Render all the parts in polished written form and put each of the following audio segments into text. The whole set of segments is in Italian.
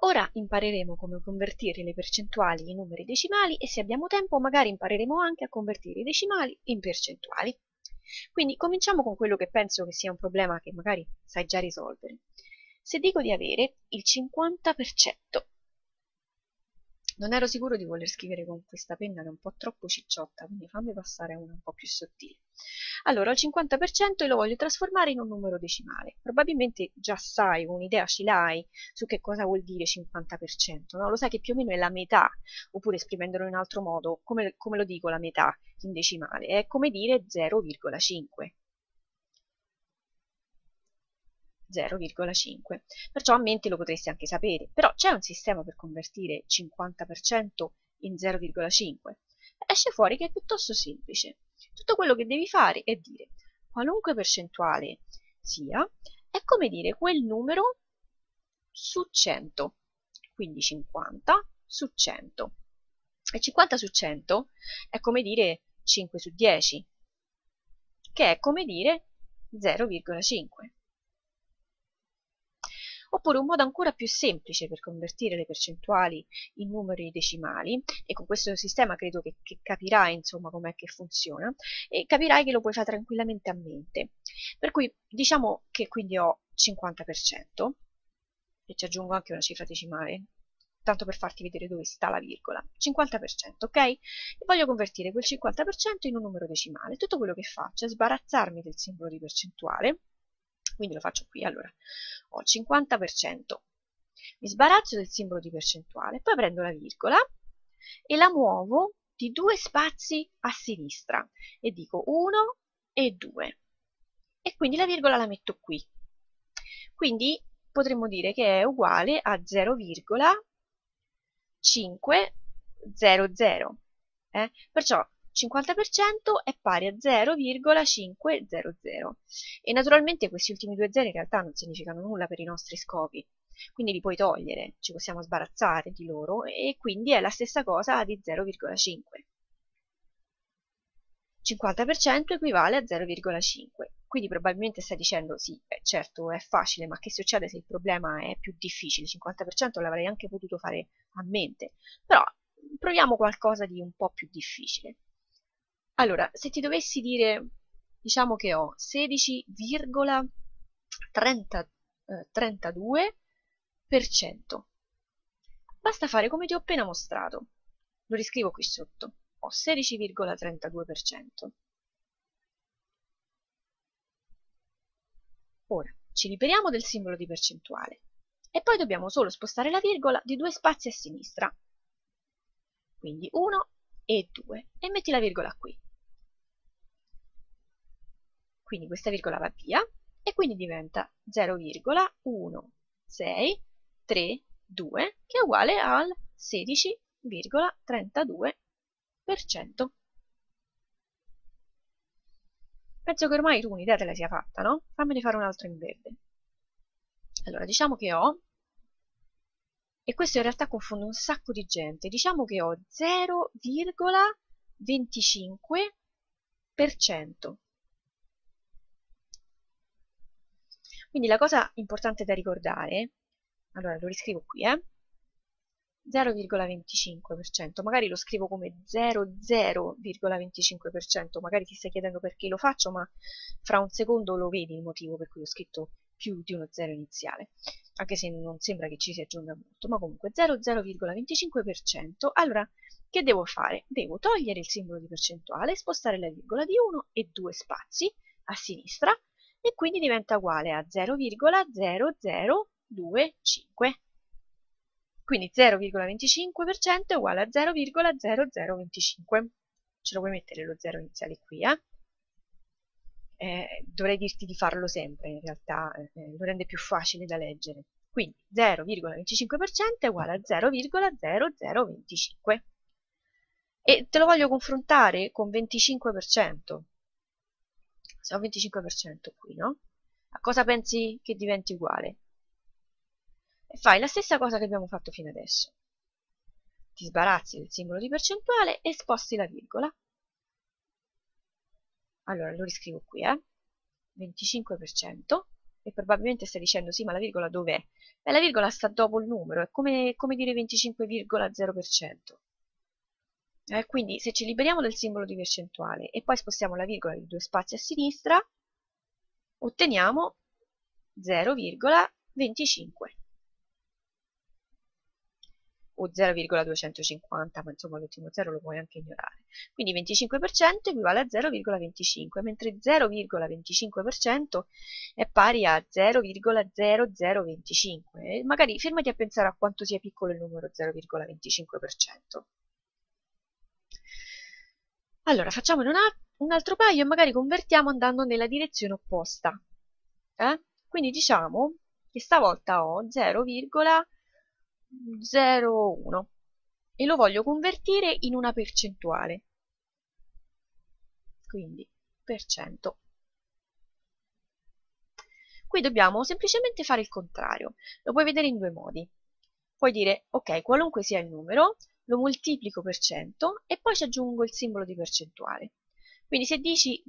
Ora impareremo come convertire le percentuali in numeri decimali e se abbiamo tempo magari impareremo anche a convertire i decimali in percentuali. Quindi cominciamo con quello che penso che sia un problema che magari sai già risolvere. Se dico di avere il 50%, non ero sicuro di voler scrivere con questa penna che è un po' troppo cicciotta, quindi fammi passare una un po' più sottile. Allora, il 50% lo voglio trasformare in un numero decimale. Probabilmente già sai, un'idea ce l'hai su che cosa vuol dire 50%, no? Lo sai che più o meno è la metà, oppure esprimendolo in altro modo, come lo dico la metà in decimale? È come dire 0,5. 0,5. Perciò a mente lo potresti anche sapere, però c'è un sistema per convertire 50% in 0,5? Esce fuori che è piuttosto semplice. Tutto quello che devi fare è dire qualunque percentuale sia, è come dire quel numero su 100, quindi 50 su 100. E 50 su 100 è come dire 5 su 10, che è come dire 0,5. Oppure un modo ancora più semplice per convertire le percentuali in numeri decimali, e con questo sistema credo che capirai insomma com'è che funziona, e capirai che lo puoi fare tranquillamente a mente. Per cui diciamo che quindi ho 50%, e ci aggiungo anche una cifra decimale, tanto per farti vedere dove sta la virgola, 50%, ok? E voglio convertire quel 50% in un numero decimale. Tutto quello che faccio è sbarazzarmi del simbolo di percentuale, quindi lo faccio qui, allora ho il 50%, mi sbarazzo del simbolo di percentuale, poi prendo la virgola e la muovo di 2 spazi a sinistra e dico 1 e 2 e quindi la virgola la metto qui. Quindi potremmo dire che è uguale a 0,500. Perciò 50% è pari a 0,500 e naturalmente questi ultimi due zeri in realtà non significano nulla per i nostri scopi, quindi li puoi togliere, ci possiamo sbarazzare di loro e quindi è la stessa cosa di 0,5. 50% equivale a 0,5. Quindi probabilmente stai dicendo sì, certo è facile, ma che succede se il problema è più difficile? Il 50% l'avrei anche potuto fare a mente, però proviamo qualcosa di un po' più difficile. Allora, se ti dovessi dire, diciamo che ho 16,32%, basta fare come ti ho appena mostrato. Lo riscrivo qui sotto. Ho 16,32%. Ora, ci liberiamo del simbolo di percentuale e poi dobbiamo solo spostare la virgola di 2 spazi a sinistra. Quindi 1 e 2 e metti la virgola qui. Quindi questa virgola va via e quindi diventa 0,1632 che è uguale al 16,32%. Penso che ormai tu un'idea te la sia fatta, no? Fammene fare un altro in verde. Allora, diciamo che ho, e questo in realtà confonde un sacco di gente, diciamo che ho 0,25%. Quindi la cosa importante da ricordare, allora lo riscrivo qui, 0,25%, magari lo scrivo come 00,25%, magari ti stai chiedendo perché lo faccio, ma fra un secondo lo vedi il motivo per cui ho scritto più di uno zero iniziale, anche se non sembra che ci si aggiunga molto, ma comunque 0,25%. Allora, che devo fare? Devo togliere il simbolo di percentuale, spostare la virgola di 1 e 2 spazi a sinistra e quindi diventa uguale a 0,0025. Quindi 0,25% è uguale a 0,0025. Ce lo puoi mettere lo zero iniziale qui, dovrei dirti di farlo sempre, in realtà lo rende più facile da leggere. Quindi 0,25% è uguale a 0,0025. E te lo voglio confrontare con 25%. Se ho 25% qui, no? A cosa pensi che diventi uguale? E fai la stessa cosa che abbiamo fatto fino adesso. Ti sbarazzi del simbolo di percentuale e sposti la virgola. Allora lo riscrivo qui, 25%, E probabilmente stai dicendo sì, ma la virgola dov'è? Beh, la virgola sta dopo il numero, è come dire 25,0%. Quindi se ci liberiamo del simbolo di percentuale e poi spostiamo la virgola di 2 spazi a sinistra, otteniamo 0,25 o 0,250, ma insomma l'ultimo 0 lo puoi anche ignorare. Quindi 25% equivale a 0,25, mentre 0,25% è pari a 0,0025. E magari fermati a pensare a quanto sia piccolo il numero 0,25%. Allora, facciamone un altro paio e magari convertiamo andando nella direzione opposta. Quindi diciamo che stavolta ho 0,01 e lo voglio convertire in una percentuale. Quindi, per cento. Qui dobbiamo semplicemente fare il contrario. Lo puoi vedere in due modi. Puoi dire, ok, qualunque sia il numero, lo moltiplico per 100 e poi ci aggiungo il simbolo di percentuale. Quindi se dici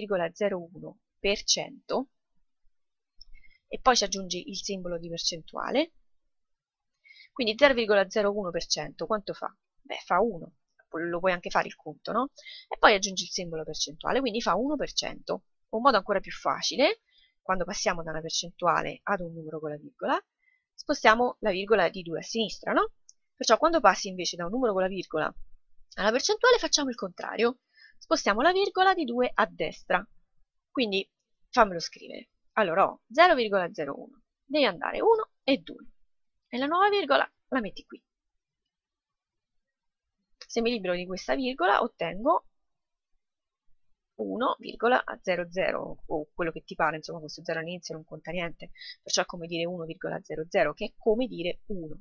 0,01% e poi ci aggiungi il simbolo di percentuale, quindi 0,01% quanto fa? Beh, fa 1. Lo puoi anche fare il conto, no? E poi aggiungi il simbolo percentuale, quindi fa 1%. Un modo ancora più facile, quando passiamo da una percentuale ad un numero con la virgola, spostiamo la virgola di 2 a sinistra, no? Perciò quando passi invece da un numero con la virgola alla percentuale facciamo il contrario. Spostiamo la virgola di 2 a destra. Quindi fammelo scrivere. Allora ho 0,01, devi andare 1 e 2. E la nuova virgola la metti qui. Se mi libero di questa virgola ottengo 1,00 o quello che ti pare, insomma questo 0 all'inizio non conta niente, perciò è come dire 1,00 che è come dire 1.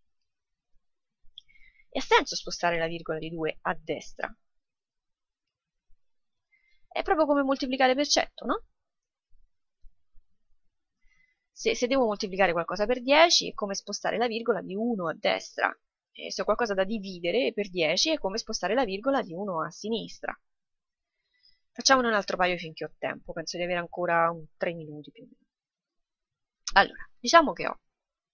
E ha senso spostare la virgola di 2 a destra? È proprio come moltiplicare per 100, no? Se devo moltiplicare qualcosa per 10 è come spostare la virgola di 1 a destra. E se ho qualcosa da dividere per 10 è come spostare la virgola di 1 a sinistra. Facciamone un altro paio finché ho tempo, penso di avere ancora 3 minuti più o meno. Allora, diciamo che ho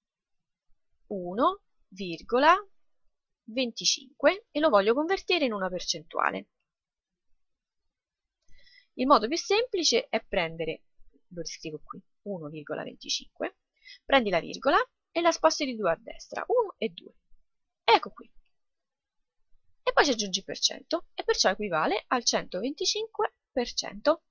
1,25 e lo voglio convertire in una percentuale. Il modo più semplice è prendere, lo riscrivo qui, 1,25, prendi la virgola e la sposti di 2 a destra, 1 e 2. Ecco qui. E poi ci aggiungi il per cento e perciò equivale al 125%.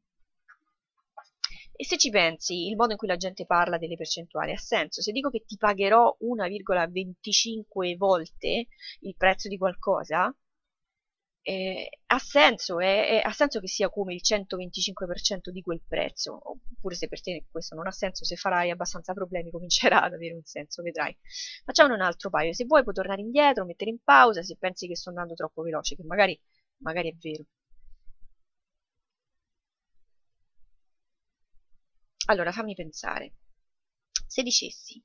E se ci pensi, il modo in cui la gente parla delle percentuali ha senso. Se dico che ti pagherò 1,25 volte il prezzo di qualcosa, ha senso, ha senso che sia come il 125% di quel prezzo, oppure se per te questo non ha senso, se farai abbastanza problemi comincerà ad avere un senso, vedrai. Facciamone un altro paio, se vuoi puoi tornare indietro, mettere in pausa, se pensi che sto andando troppo veloce, che magari è vero. Allora fammi pensare, se dicessi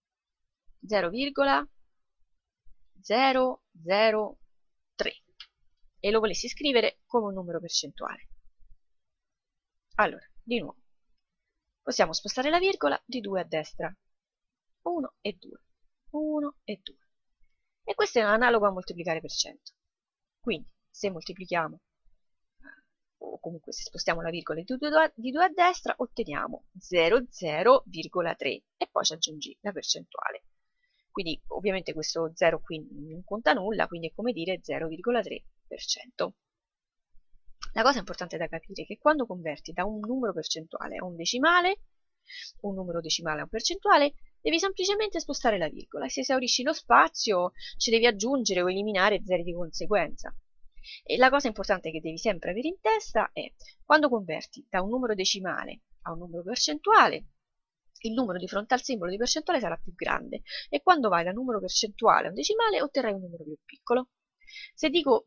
0,003 e lo volessi scrivere come un numero percentuale. Allora, di nuovo, possiamo spostare la virgola di 2 a destra. 1 e 2, 1 e 2. E questo è analogo a moltiplicare per 100. Quindi, se moltiplichiamo, o comunque se spostiamo la virgola di 2 a destra, otteniamo 0,0,3 e poi ci aggiungi la percentuale. Quindi ovviamente questo 0 qui non conta nulla, quindi è come dire 0,3%. La cosa importante da capire è che quando converti da un numero percentuale a un decimale, un numero decimale a un percentuale, devi semplicemente spostare la virgola e se esaurisci lo spazio ci devi aggiungere o eliminare zeri di conseguenza. E la cosa importante che devi sempre avere in testa è quando converti da un numero decimale a un numero percentuale, il numero di fronte al simbolo di percentuale sarà più grande e quando vai da un numero percentuale a un decimale otterrai un numero più piccolo. Se dico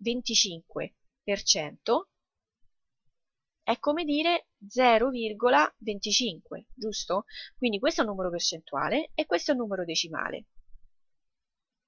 25%, è come dire 0,25, giusto? Quindi questo è un numero percentuale e questo è un numero decimale.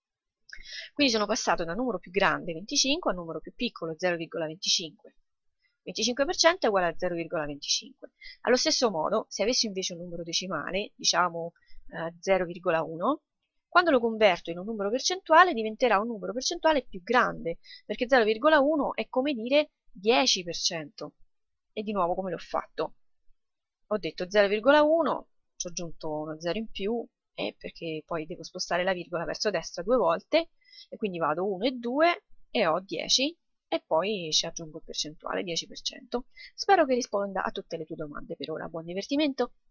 Quindi sono passato da un numero più grande, 25, a un numero più piccolo, 0,25. 25% è uguale a 0,25. Allo stesso modo, se avessi invece un numero decimale, diciamo 0,1, quando lo converto in un numero percentuale diventerà un numero percentuale più grande, perché 0,1 è come dire 10%. E di nuovo come l'ho fatto? Ho detto 0,1, ci ho aggiunto uno 0 in più, perché poi devo spostare la virgola verso destra 2 volte, e quindi vado 1 e 2 e ho 10, e poi ci aggiungo il percentuale 10%. Spero che risponda a tutte le tue domande per ora. Buon divertimento!